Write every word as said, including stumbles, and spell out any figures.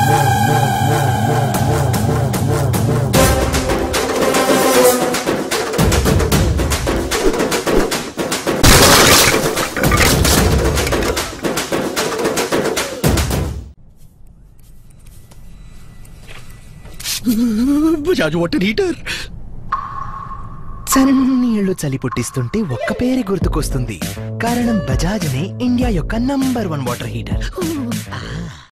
Bajaj water heater. చన్నీళ్లు చలి పుట్టిస్తుంటే ఒక్క పేరే గుర్తుకొస్తుంది. కారణం బజాజ్ నే ఇండియా యొక్క నంబర్ వన్ వాటర్ హీటర్.